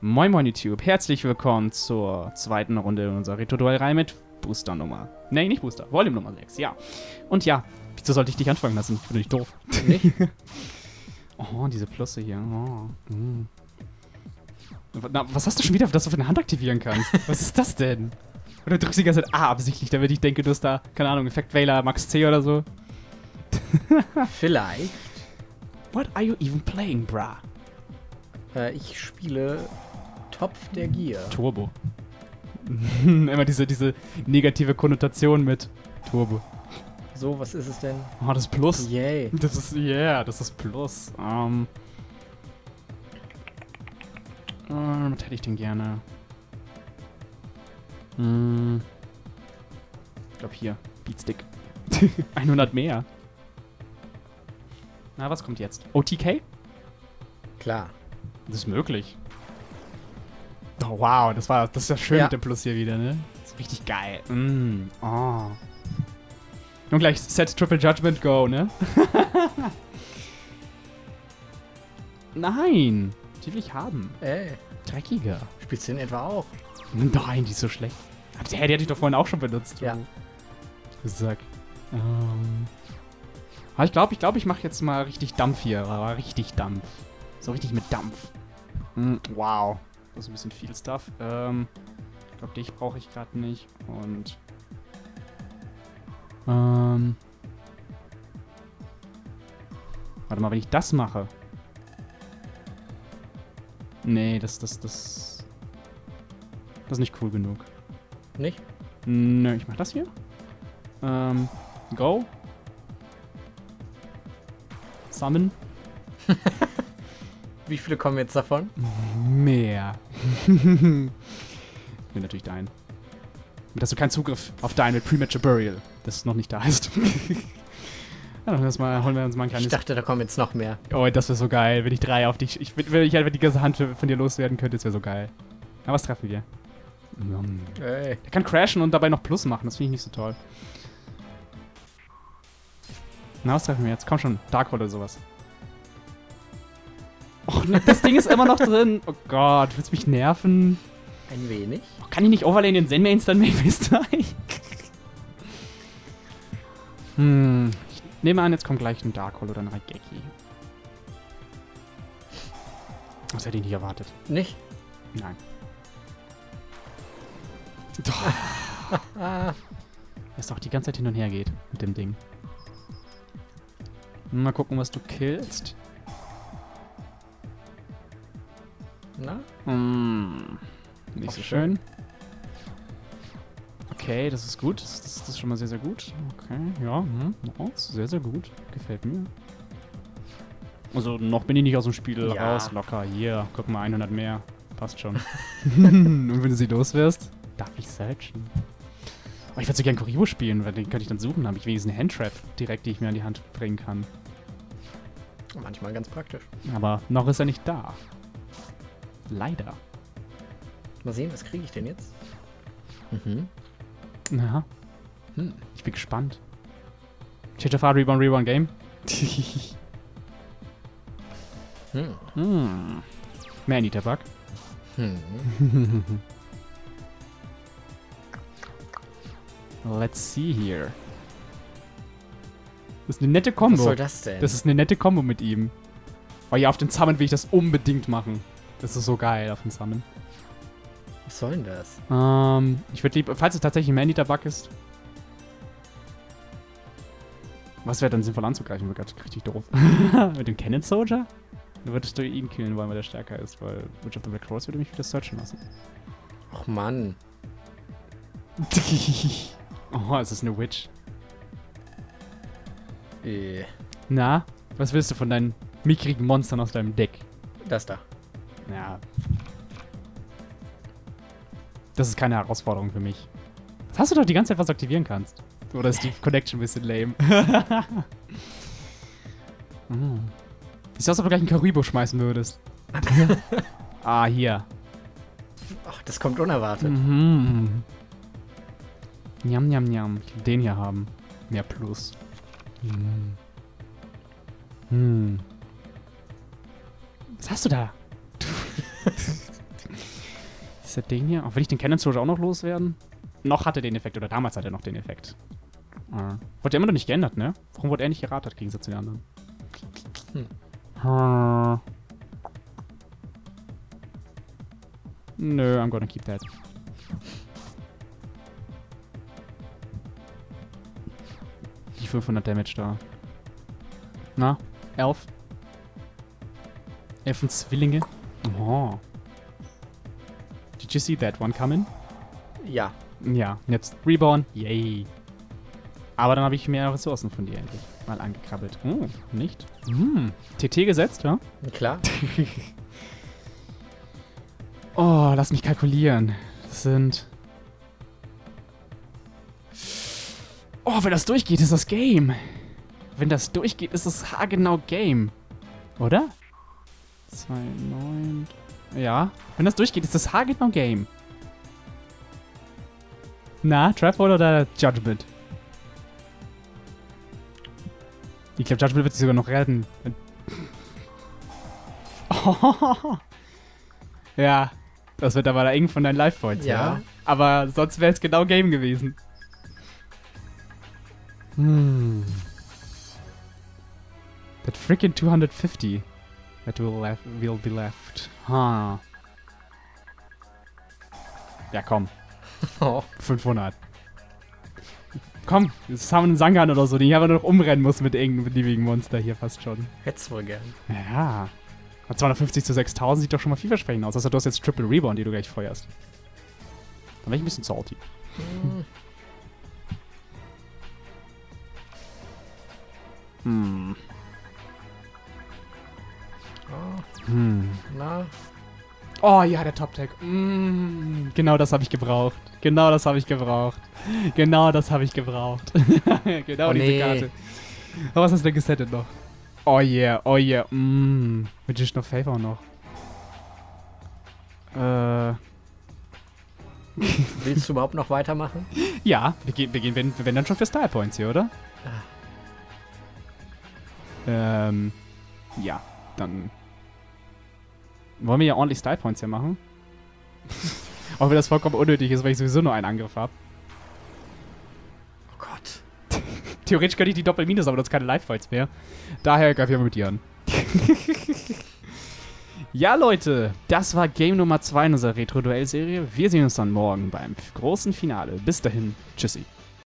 Moin Moin YouTube, herzlich willkommen zur zweiten Runde unserer Retro-Duell-Reihe mit Booster-Nummer. Nee, nicht Booster, Volume Nummer 6, ja. Und ja, wieso sollte ich dich anfangen lassen? Ich bin nicht doof. Nicht? Oh, diese Plusse hier. Oh. Na, was hast du schon wieder, dass du für eine Hand aktivieren kannst? Was ist das denn? Oder drückst du die ganze Zeit A absichtlich, damit ich denke, du hast da, keine Ahnung, Effekt-Wähler Max C oder so? Vielleicht. What are you even playing, brah? Ich spiele Topf der Gier. Turbo. Immer diese negative Konnotation mit Turbo. So, was ist es denn? Oh, das ist Plus. Yay. Das ist, yeah, das ist Plus. Was hätte ich denn gerne? Ich glaube hier, Beatstick. 100 mehr. Na, was kommt jetzt? OTK? Klar. Das ist möglich. Oh, wow, das ist ja schön Ja. mit dem Plus hier wieder, ne? Das ist richtig geil. Oh. Und gleich Set Triple Judgment Go, ne? Nein! Die will ich haben. Dreckiger. Spielst du den etwa auch? Nein, die ist so schlecht. Aber die hatte ich doch vorhin auch schon benutzt. Ja. Sack. Aber ich glaube, ich mache jetzt mal richtig Dampf hier. Aber richtig Dampf. So richtig mit Dampf. Wow. Das ist ein bisschen viel Stuff. Ich glaube, dich brauche ich gerade nicht. Und warte mal, wenn ich das mache. Nee, das ist nicht cool genug. Nicht? Nö, ich mach das hier. Go. Summon. Wie viele kommen jetzt davon? Mehr. Ich will natürlich deinen. Damit hast du keinen Zugriff auf deinen mit Premature Burial, das noch nicht da ist. Ja, holen wir uns mal ein Ich kleines... dachte, da kommen jetzt noch mehr. Oh, das wäre so geil, wenn ich 3 auf dich... Wenn ich einfach die ganze Hand von dir loswerden könnte, das wäre so geil. Aber was treffen wir? Ey. Der kann crashen und dabei noch Plus machen, das finde ich nicht so toll. Na, was treffen wir jetzt? Komm schon, Dark oder sowas. Och, ne, das Ding ist immer noch drin. Oh Gott, willst du mich nerven? Ein wenig. Oh, kann ich nicht overlayen den Zen-Mains dann Mephisto? Ich nehme an, jetzt kommt gleich ein Darkhold oder ein Raigeki. Das hätte ich nicht erwartet. Nicht? Nein. Doch. Es doch die ganze Zeit hin und her geht mit dem Ding. Mal gucken, was du killst. Na? Nicht Auch so schön. Okay, das ist gut. Das ist schon mal sehr, sehr gut. Okay, ja. Nice. Sehr, sehr gut. Gefällt mir. Also, noch bin ich nicht aus dem Spiel Ja. raus. Locker. Hier, guck mal, 100 mehr. Passt schon. Und wenn du sie los wirst, darf ich searchen. Oh, ich würde so gern Kuribo spielen, weil den könnte ich dann suchen. Dann habe ich wenigstens eine Handtrap direkt, die ich mir an die Hand bringen kann. Manchmal ganz praktisch. Aber noch ist er nicht da. Leider. Mal sehen, was kriege ich denn jetzt? Ja. Ich bin gespannt. Change of Art, Reborn Game. Man-Eater-Bug. Let's see here. Das ist eine nette Kombo. Was soll das denn? Das ist eine nette Kombo mit ihm. Oh ja, auf den Summon will ich das unbedingt machen. Das ist so geil auf den Summon. Was soll denn das? Ich würde lieber, falls es tatsächlich ein Man-Eater-Bug ist. Was wäre dann sinnvoll anzugreifen? Wäre gerade richtig doof. Mit dem Cannon Soldier? Dann würdest du ihn killen wollen, weil der stärker ist, weil Witch of the Black Rose würde mich wieder searchen lassen. Och Mann. Oh, es ist eine Witch. Na? Na, was willst du von deinen mickrigen Monstern aus deinem Deck? Das da. Ja. Das ist keine Herausforderung für mich. Das hast du doch die ganze Zeit, was du aktivieren kannst. Oder ist die Connection ein bisschen lame? Siehst du aus, ob du gleich einen Karibo schmeißen würdest. Ah, hier. Ach, das kommt unerwartet. Njam, njam, njam. Ich will den hier haben. Mehr Plus. Was hast du da? Ist das Ding hier? Auch will ich den Cannon Soldier auch noch loswerden? Noch hatte den Effekt, oder damals hat er noch den Effekt. Wurde immer noch nicht geändert, ne? Warum wurde er nicht geratet, im Gegensatz zu den anderen? Nö, I'm gonna keep that. Die 500 Damage da. Na, 11? 11 Zwillinge? Oh. Did you see that one coming? Ja. Ja, jetzt Reborn. Yay. Aber dann habe ich mehr Ressourcen von dir endlich mal angekrabbelt. Oh, nicht? TT gesetzt, ja? Klar. Oh, lass mich kalkulieren. Das sind... Oh, wenn das durchgeht, ist das Game. Wenn das durchgeht, ist das haargenau Game. Oder? 2, 9... Ja, wenn das durchgeht, ist das haargenau Game. Na, Trapple oder Judgment? Ich glaube, Judgment wird sich sogar noch retten. Oh. Ja, das wird aber da eng von deinen Life Points, ja. Aber sonst wäre es genau Game gewesen. That freaking 250 that will be left. Huh. Ja, komm. 500. Komm, jetzt haben wir einen Sangan oder so, den ich aber nur noch umrennen muss mit irgendeinem beliebigen Monster hier fast schon. Hättest wohl gern. Ja. 250 zu 6000 sieht doch schon mal vielversprechend aus. Also du hast jetzt Triple Reborn, die du gleich feuerst. Dann wäre ich ein bisschen salty. Na? Oh ja, der Top-Tag. Genau das habe ich gebraucht. Genau das habe ich gebraucht. Genau das habe ich gebraucht. Genau diese Karte. Oh, was hast du denn gesettet noch? Oh yeah, oh yeah. Magician of Favor noch. Willst du überhaupt noch weitermachen? Ja, wir gehen wenn dann schon für Style Points hier, oder? Ja, dann wollen wir ja ordentlich Style Points hier machen. Auch wenn das vollkommen unnötig ist, weil ich sowieso nur einen Angriff habe. Oh Gott. Theoretisch könnte ich die Doppel-Minus, aber das ist keine Life-Fights mehr. Daher greife ich mal mit dir an. Ja, Leute, das war Game Nummer 2 in unserer Retro-Duell-Serie. Wir sehen uns dann morgen beim großen Finale. Bis dahin, tschüssi.